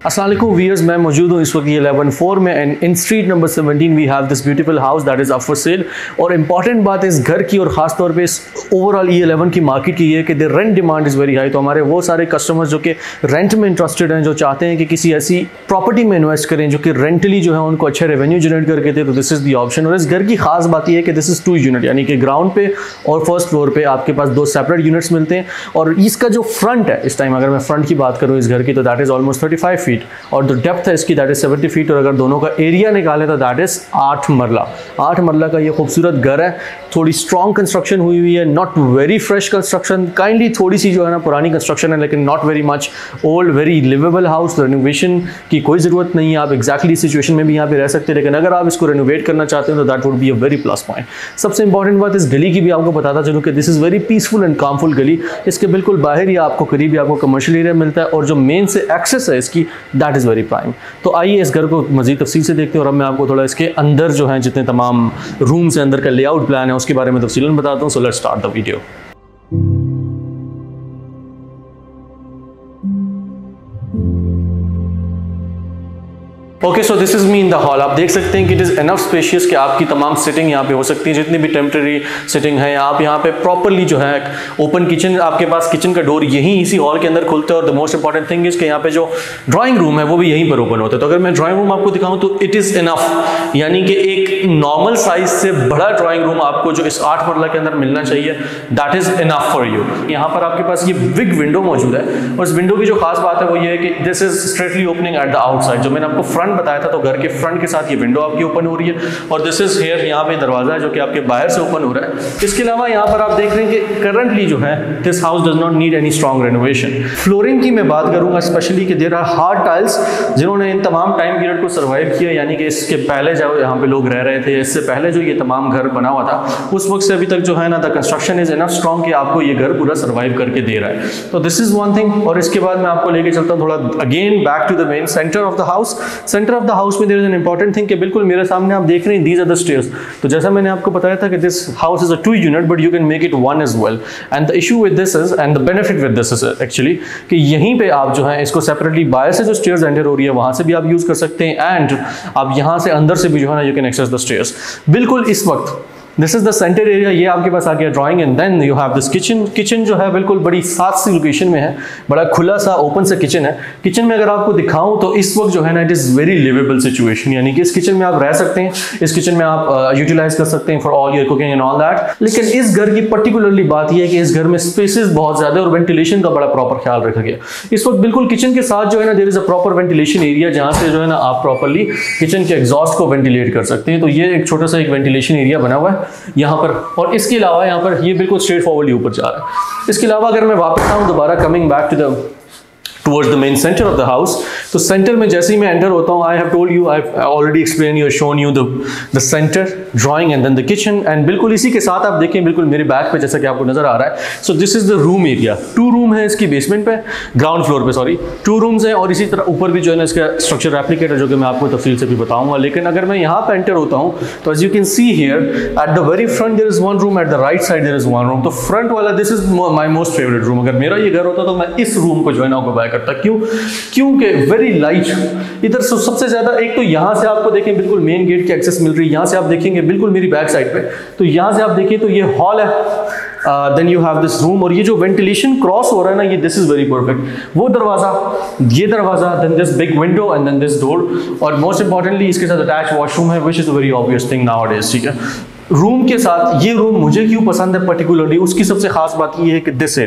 अस्सलाम वालेकुम व्यूअर्स, मैं मौजूद हूँ इस वक्त 11/4 में and in street number 17 we have this beautiful house that is up for sale. और इंपॉर्टेंट बात इस घर की और ख़ास तौर पे इस ओवरऑल E11 की मार्केट की ये है कि the rent demand is very high. तो हमारे वो सारे कस्टमर्स जो कि रेंट में इंटरेस्टेड हैं, जो चाहते हैं कि किसी ऐसी प्रॉपर्टी में इन्वेस्ट करें जो कि रेंटली जो है उनको अच्छा रेवेन्यू जनरेट करके दे, तो दिस इज़ दी ऑप्शन। और इस घर की खास बात यह है कि दिस इज़ 2 यूनिट, यानी कि ग्राउंड पे और फर्स्ट फ्लोर पे आपके पास 2 सेपरेट यूनिट्स मिलते हैं। और इसका जो फ्रंट है, इस टाइम अगर मैं फ्रंट की बात करूँ इस घर की, तो दैट इज़ ऑलमोस्ट 35 फीट और जो डेप्थ है इसकी दैट इज 70 फीट। और अगर दोनों का एरिया निकालें तो दैट इज 8 मरला का ये खूबसूरत घर है। थोड़ी स्ट्रॉन्ग कंस्ट्रक्शन हुई है, not very fresh construction, kindly थोड़ी सी जो है ना पुरानी कंस्ट्रक्शन है, लेकिन not very much old, very livable house. Renovation की कोई ज़रूरत नहीं है, आप एक्जैक्टली सिचुएशन में भी यहाँ पे रह सकते हैं, लेकिन अगर आप इसको रेनोवेट करना चाहते हैं तो that would be a very plus point. सबसे इंपॉर्टेंट बात इस गली की भी आपको बताता चलूँ कि this is very peaceful and calmful गली। इसके बिल्कुल बाहर ही आपको करीब ही आपको कमर्शियल एरिया मिलता है और जो मेन से एक्सेस है इसकी दैट इज़ वेरी प्राइम। तो आइए इस घर को मज़ीद तफसील से देखते हैं और अब मैं आपको थोड़ा इसके अंदर जो है जितने तमाम रूम से अंदर का लेआउट प्लान है उसके बारे में तफसीलन बताता हूँ। So let's start the video. Okay, so this is me in the hall. आप देख सकते हैं कि इट इज़ एनफ स्पेशियस कि आपकी तमाम सिटिंग यहाँ पे हो सकती है, जितनी भी टेम्परेरी सिटिंग है। आप यहाँ पे प्रॉपरली जो है ओपन किचन, आपके पास किचन का डोर यहीं इसी हॉल के अंदर खुलता है। और the most important thing is कि यहाँ पे जो ड्राइंग रूम है वो भी यहीं पर ओपन होता है। तो अगर मैं ड्राइंग रूम आपको दिखाऊँ तो इट इज़ एनफ, यानी कि एक नॉर्मल साइज से बड़ा ड्राइंग रूम आपको जो इस 8 मरला के अंदर मिलना चाहिए, that is enough for you. यहाँ पर आपके पास ये बिग विंडो मौजूद है और इस विंडो की जो खास बात है वो ये है कि this is straightly opening at the outside. जो मैंने आपको फ्रंट बताया था, तो घर के फ्रंट के साथ ये विंडो आपकी ओपन हो रही है और दिस इज हियर, यहाँ पे दरवाजा है जो कि आपके बाहर से ओपन हो रहा है। इसके अलावा यहाँ पर आप देख रहे हैं कि करंटली जो है this house does not need any strong renovation. Flooring की मैं बात करूंगा स्पेशली कि देयर आर हार्ड टाइल्स जिन्होंने इन तमाम टाइम पीरियड को सर्वाइव किया, यानी कि इसके पहले जब यहाँ पे लोग रह रहे थे, इससे पहले जो ये तमाम घर बना हुआ था, उस वक्त से अभी तक जो है ना the construction is enough strong कि आपको ये घर पूरा सर्वाइव करके दे रहा है। तो दिस इज वन थिंग। और इसके बाद मैं आपको लेके चलता हूँ थोड़ा again back to the main center of the house. Center of the house में there is an important thing कि बिल्कुल मेरे सामने आप देख रहे हैं दीज आर द स्टेयर्स। तो जैसा मैंने आपको बताया था कि this house is a 2 unit but you can make it 1 as well. And the issue with this is and the benefit with this is actually कि यहीं पे आप जो है इसको सेपरेटली बाहर से जो स्टेयर्स एंटर हो रही है वहां से भी आप यूज कर सकते हैं एंड आप यहां से अंदर से भी जो है ना you can access the stairs. बिल्कुल इस वक्त this is the center area, ये आपके पास आ गया drawing and then you have this kitchen. Kitchen जो है बिल्कुल बड़ी साफ सी लोकेशन में है, बड़ा खुला सा ओपन सा किचन है। किचन में अगर आपको दिखाऊं तो इस वक्त जो है ना it is very livable situation, यानी कि इस किचन में आप रह सकते हैं, इस किचन में आप यूटिलाइज कर सकते हैं for all your cooking and all that. लेकिन इस घर की पर्टिकुलरली बात यह है कि इस घर में स्पेसेस बहुत ज्यादा और वेंटिलेशन का बड़ा प्रॉपर ख्याल रखा गया। इस वक्त बिल्कुल किचन के साथ जो है ना there is a proper ventilation area जहां से जो है ना आप प्रॉपरली किचन के एग्जॉस्ट को वेंटिलेट कर सकते हैं। तो ये एक छोटा सा एक वेंटिलेशन एरिया बना हुआ है यहाँ पर। और इसके अलावा यहाँ पर ये बिल्कुल स्ट्रेट फॉरवर्ड ऊपर जा रहा है। इसके अलावा अगर मैं वापस आऊँ दोबारा coming back to the towards the main center of the house, तो सेंटर में जैसे ही मैं एंटर होता हूँ, I have told you, I've already explained you, shown you the center drawing and then the kitchen, and बिल्कुल इसी के साथ आप देखें बिल्कुल मेरे बैक पे जैसा कि आपको नजर आ रहा है। So this is the room area, 2 room है इसकी बेसमेंट पे, ग्राउंड फ्लोर पे सॉरी 2 रूम्स हैं और इसी तरह ऊपर भी जो है ना इसका स्ट्रक्चर रेप्लिकेट है जो कि मैं आपको तफसील से भी बताऊंगा। लेकिन अगर मैं यहाँ पे एंटर होता हूँ तो as you can see here at the very front there is 1 room, at the right side there is 1 room। तो फ्रंट वाला this is my most favorite room। अगर मेरा ये घर होता तो मैं इस रूम को जो है ना ऑक्यूपाई करता। क्योंकि वेरी लाइट, इधर सबसे ज्यादा एक तो यहां से आपको देखें बिल्कुल मेन गेट की एक्सेस मिल रही है। यहां से आप देखेंगे बिल्कुल मेरी बैक साइड पे, तो यहां से आप देखें तो ये हॉल है, then you have this room और ये जो वेंटिलेशन क्रॉस हो रहा है ना ये दिस इज वेरी परफेक्ट। वो दरवाजा, ये दरवाजा, then this big window and then this door और मोस्ट इंपॉर्टेंटली इसके साथ अटैच वॉशरूम है which is a very obvious thing nowadays. ठीक है, रूम के साथ ये रूम मुझे क्यों पसंद है पर्टिकुलरली, उसकी सबसे खास बात ये है कि this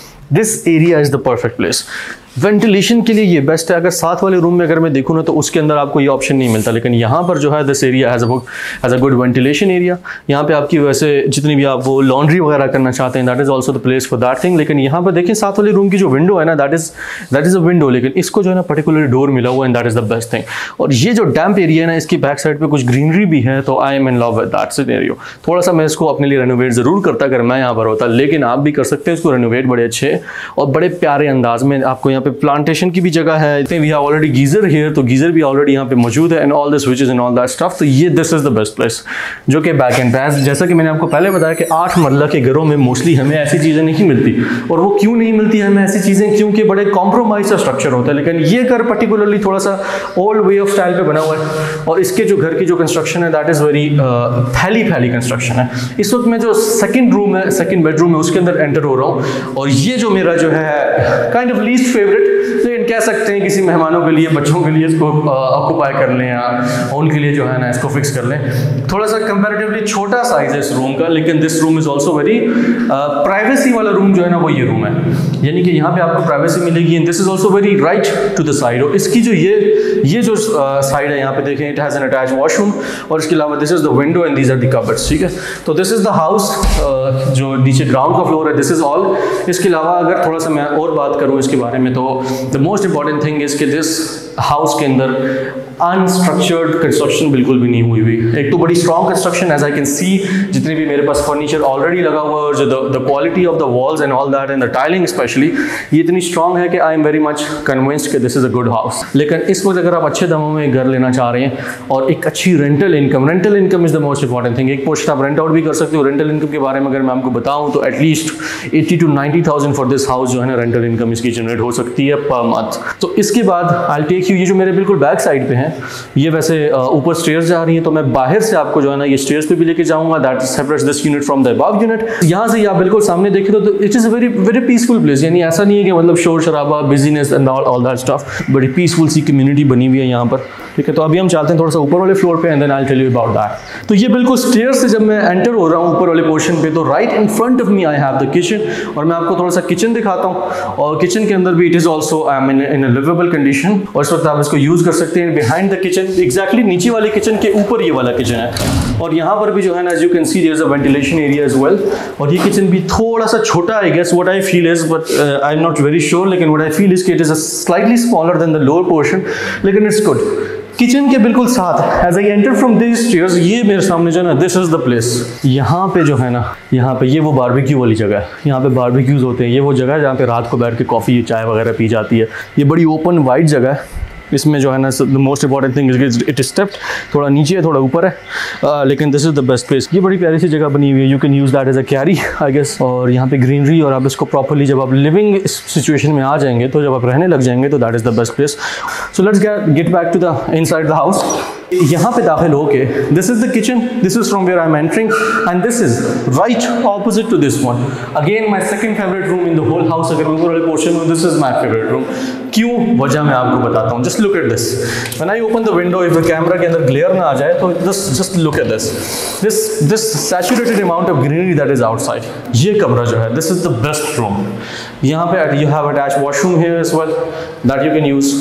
area is the perfect place. Ventilation के लिए ये बेस्ट है। अगर साथ वाले रूम में अगर मैं देखूँ ना तो उसके अंदर आपको ये ऑप्शन नहीं मिलता, लेकिन यहाँ पर जो है this area has a good ventilation area. यहाँ पे आपकी वैसे जितनी भी आप वो लॉन्ड्री वगैरह करना चाहते हैं that is also the place for that thing. लेकिन यहाँ पर देखें साथ वाले रूम की जो विंडो है ना दैट इज़ अ विंडो, लेकिन इसको जो है ना पर्टिकुलर डोर मिला हुआ है and that is the best thing. और ये जो डैम्प एरिया है ना इसकी बैक साइड पर कुछ ग्रीनरी भी है, तो I am in love with that scenario. थोड़ा सा मैं इसको अपने लिए रेनोवेट ज़रूर करता अगर मैं यहाँ पर होता, लेकिन आप भी कर सकते हैं इसको रेनोवेट बड़े अच्छे और बड़े प्यारे अंदाज में। आपको यहाँ यहाँ पे प्लांटेशन की भी जगह है, we have already geyser here, तो गीजर भी ऑलरेडी यहाँ पे मौजूद है and all the switches and all that stuff. तो ये this is the best place जो कि बैक एंड पे, जैसा कि मैंने आपको पहले बताया कि 8 मरला के घरों में मोस्टली हमें ऐसी चीज़ें नहीं मिलती। और वो क्यों नहीं मिलती हमें ऐसी चीज़ें, क्योंकि बड़े कॉम्प्रोमाइज सा स्ट्रक्चर होता है। लेकिन ये घर पर्टिकुलरली थोड़ा सा ओल्ड वे ऑफ स्टाइल पे बना हुआ है और इसके जो घर की जो कंस्ट्रक्शन है that is very fairly construction है। इस वक्त मैं जो सेकंड रूम है, सेकंड बेडरूम है, उसके अंदर एंटर हो रहा हूँ और ये जो मेरा जो है काइंड ऑफ लीस्ट फेवरेट, लेकिन कह सकते हैं किसी मेहमानों के लिए, बच्चों के लिए इसको ऑक्यूपाई कर लें या उनके लिए जो है ना इसको फिक्स कर लें। थोड़ा सा कंपैरेटिवली छोटा साइज है इस रूम का, लेकिन this room is also very privacy वाला रूम जो है ना वो ये रूम है, यानी कि यहाँ पे आपको प्राइवेसी मिलेगी and this is also very right to the side. और इसकी जो ये जो साइड है यहाँ पे देखें, it has an attach washroom और इसके अलावा this is the window and these are the cupboards, ठीक है। तो दिस इज द हाउस, जो नीचे ग्राउंड का फ्लोर है, दिस इज ऑल। इसके अलावा अगर थोड़ा सा मैं और बात करूँ इसके बारे में, तो the most important thing is कि दिस हाउस के अंदर अनस्ट्रक्चर्ड कंस्ट्रक्शन बिल्कुल भी नहीं हुई हुई। एक तो बड़ी strong construction, as I can see, जितने भी मेरे पास फर्नीचर ऑलरेडी लगा हुआ है और जो the quality of the walls and all that and the tiling specially, ये इतनी स्ट्रॉन्ग है कि I am very much convinced कि this is a good house. लेकिन इस वक्त अगर आप अच्छे दामों में घर लेना चाह रहे हैं और एक अच्छी rental income is the most important thing. एक पोस्ट आप रेंट आउट भी कर सकते हो। रेंटल इनकम के बारे में अगर मैं आपको बताऊं तो at least 80 to 90,000 for this house जो है ना रेंटल इनकम इसकी जनरेट हो सकती है पर मंथ। तो इसके बाद आई टेक यू, ये जो मेरे बिल्कुल बैक साइड पे है, ये वैसे ऊपर स्टेयर्स जा रही है, तो मैं बाहर से आपको जो है ना ये स्टेयर्स पे भी लेके जाऊंगा, that separates this unit from the above unit. यहाँ से आप बिल्कुल सामने देखें तो it is a very very peaceful place, यानी ऐसा नहीं है कि मतलब शोर शराबा, business and all that stuff, बड़ी पीसफुल सी कम्युनिटी बनी हुई है यहाँ पर, ठीक है। तो अभी हम चलते हैं थोड़ा सा ऊपर वाले फ्लोर पे and then I will tell you about that. तो ये बिल्कुल स्टेयर्स से जब मैं एंटर हो रहा हूँ ऊपर वाले पोर्शन पे, तो right in front of me I have the kitchen, और मैं आपको थोड़ा सा किचन दिखाता हूँ। और किचन के अंदर भी it is also I am in a livable condition, और इस वक्त आप इसको यूज कर सकते हैं। बिहाइंड द किचन, एग्जैक्टली नीचे वाले किचन के ऊपर ये वाला किचन है, और यहाँ पर भी जो है ना as you can see there is a ventilation area as well. और ये किचन भी थोड़ा सा छोटा, I guess what I feel is, but I am not very sure, लेकिन व्हाट आई फील इज कि it is slightly smaller than the lower portion, लेकिन it's good. Kitchen के बिल्कुल साथ as I enter from this stairs, ये मेरे सामने जो है ना दिस इज द प्लेस। यहाँ पे जो है ना, यहाँ पे ये वो बारबेक्यू वाली जगह है, यहाँ पे बारबेक्यूज होते हैं। ये वो जगह है जहाँ पे रात को बैठ के कॉफ़ी चाय वगैरह पी जाती है। ये बड़ी ओपन वाइड जगह है। इसमें जो है ना the most important thing is it stepped, थोड़ा नीचे है थोड़ा ऊपर है, लेकिन this is the best place. ये बड़ी प्यारी सी जगह बनी हुई है, you can use that as a carry I guess. और यहाँ पे ग्रीनरी, और आप इसको प्रॉपर्ली जब आप लिविंग सिचुएशन में आ जाएंगे, तो जब आप रहने लग जाएंगे, तो that is the best place. So let's get back to the inside the house. यहाँ पे दाखिल होके this is the kitchen, this is from where I am entering and this is right opposite to this one, again my second favourite room in the whole house. अगर ऊपर वाले portion में this is my favourite room. क्यों, वजह मैं आपको बताता हूँ। Just look at this, when I open the window, if the camera के अंदर ग्लेयर ना आ जाए, तो just look at this saturated amount of greenery that is outside. ये कमरा जो है this is the best room. यहाँ पे you have attach washroom here as well that you can use,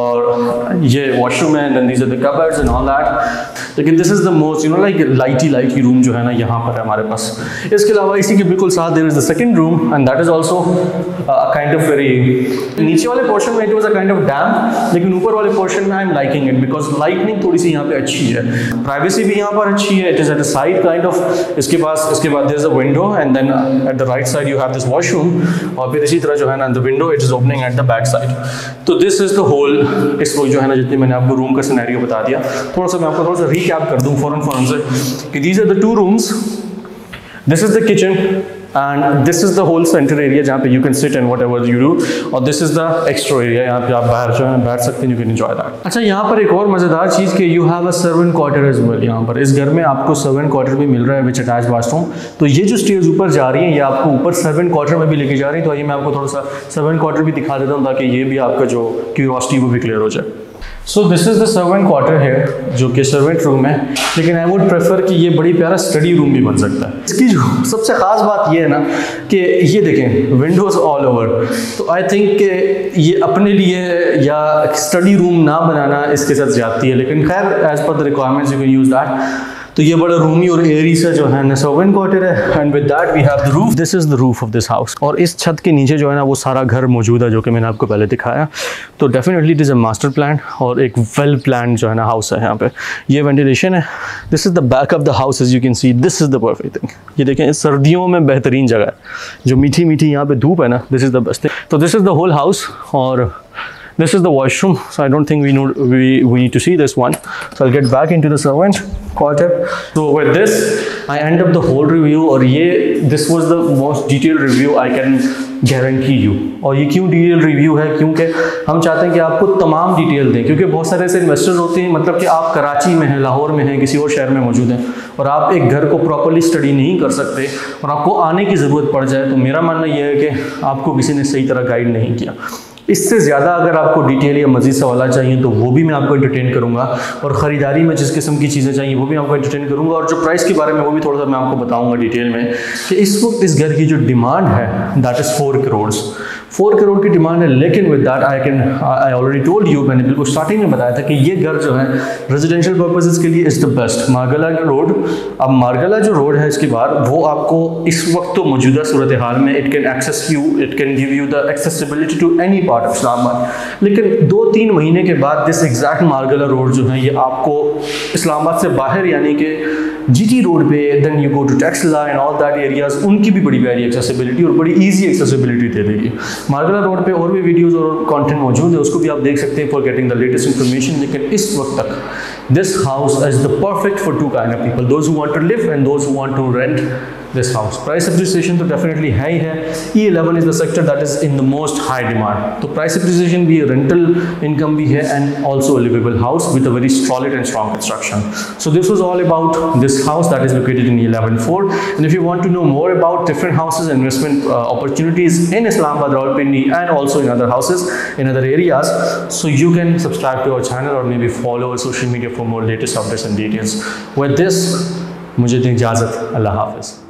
और ये वॉशरूम है, then these are the cupboards and all that. लेकिन this is the most like lighty room जो है ना यहाँ पर है हमारे पास। इसके अलावा इसी के बिल्कुल साथ there is the second room and that is also kind of very, नीचे वाले पोर्शन में it was a kind of damp, लेकिन ऊपर वाले पोर्शन में I am liking it because lightning थोड़ी सी यहाँ पे अच्छी है, प्राइवेसी भी यहाँ पर अच्छी है, it is at a side kind of. इसके बाद there is a window and then at the right side you have this washroom, और फिर इसी तरह जो है ना the window it is opening at the back side. तो दिस इज द होल, इसको जो है ना जितनी मैंने आपको रूम का सिनेरियो बता दिया, थोड़ा सा मैं आपको थोड़ा सा रिकैप कर दूं फौरन से कि these are the two rooms, this is the kitchen and this is the whole centre area जहाँ पे you can sit and whatever you do, और this is the extra area, यहाँ पे आप बाहर जो है बैठ सकते हैं, यू कैन एंजॉय दैट। अच्छा, यहाँ पर एक और मजेदार चीज़ कि you have a servant quarter as well. यहाँ पर इस घर में आपको सर्वेंट क्वार्टर भी मिल रहा है विच अटैच वाशरूम। तो ये जो स्टेयर्स ऊपर जा रही हैं, ये आपको ऊपर सर्वेंट क्वार्टर में भी लेके जा रही है। तो आइए मैं आपको थोड़ा सा सर्वेंट क्वार्टर भी दिखा देता हूँ ताकि ये भी आपका जो क्यूरियोसिटी वो भी क्लियर हो जाए। So this is the servant quarter है, जो कि सर्वेंट रूम है, लेकिन आई वुड प्रेफर कि ये बड़ी प्यारा स्टडी रूम भी बन सकता है। इसकी जो सबसे ख़ास बात ये है ना कि ये देखें विंडोज़ ऑल ओवर, तो आई थिंक कि ये अपने लिए या स्टडी रूम ना बनाना इसके साथ ज़्यादती है, लेकिन खैर as per the requirements you can use that. तो ये बड़ा रूमी और एयरी सा जो है ना सर्वेंट क्वार्टर है। And with that we have the roof, this is the roof of this house. और इस छत के नीचे जो है ना वो सारा घर मौजूद है जो कि मैंने आपको पहले दिखाया। तो definitely it is a master plan और एक वेल प्लान जो है ना हाउस है यहाँ पे। ये वेंटिलेशन है, this is the back of the house, as you can see, this is the perfect thing. ये देखें सर्दियों में बेहतरीन जगह है, जो मीठी मीठी यहाँ पे धूप है ना, this is the best thing. तो this is the whole house और this is the washroom, so I don't think we need to see this one. So I'll get back into the servant quarter. So with this I end up the whole review, और ये this was the most detailed review I can guarantee you। और ये क्यों detail review है, क्योंकि हम चाहते हैं कि आपको तमाम डिटेल दें, क्योंकि बहुत सारे ऐसे इन्वेस्टर्स होते हैं, मतलब कि आप कराची में हैं, लाहौर में हैं, किसी और शहर में मौजूद हैं और आप एक घर को प्रॉपर्ली स्टडी नहीं कर सकते और आपको आने की ज़रूरत पड़ जाए, तो मेरा मानना यह है कि आपको किसी ने सही तरह गाइड नहीं किया। इससे ज़्यादा अगर आपको डिटेल या मज़ीद सवाल चाहिए तो वो भी मैं आपको एंटरटेन करूंगा, और ख़रीदारी में जिस किस्म की चीज़ें चाहिए वो भी आपको एंटरटेन करूंगा, और जो प्राइस के बारे में वो भी थोड़ा सा मैं आपको बताऊंगा डिटेल में कि इस वक्त इस घर की जो डिमांड है दैट इज़ 4 करोड़। 4 करोड़ की डिमांड है, लेकिन with that I already told you, मैंने बिल्कुल स्टार्टिंग में बताया था कि ये घर जो है रेजिडेंशियल पर्पसेस के लिए is the best. Margalla road, अब मारगला जो रोड है इसके बाद वो आपको इस वक्त तो मौजूदा सूरत हाल में it can access you, it can give you the accessibility to any part of Islamabad, लेकिन 2-3 महीने के बाद दिस एग्जैक्ट मारगला रोड जो है ये आपको इस्लामाबाद से बाहर यानी कि जीटी रोड पे, then you go to Taxila and all that areas, उनकी भी बड़ी प्यारी एक्सेसिबिलिटी और बड़ी इजी एक्सेसिबिलिटी दे देगी। मारगला रोड पे और भी वीडियोस और कंटेंट मौजूद है, उसको भी आप देख सकते हैं for getting the latest information. लेकिन इस वक्त तक this house is the perfect for 2 kind of people, those who want to live and those who want to rent this house. Price appreciation तो डेफिनेटली है ही है। E11 is the sector that is in the most high demand, तो price appreciation भी है, rental income भी है, and also livable house with a very solid and strong construction. So this was all about this house that is located in E11-4, and if you want to know more about different houses and investment opportunities in Islamabad, Rawalpindi and also in other houses in other areas, so you can subscribe to our channel or maybe follow our social media for more latest updates and details. With this, मुझे दें इजाज़त, अल्लाह हाफ़िज़।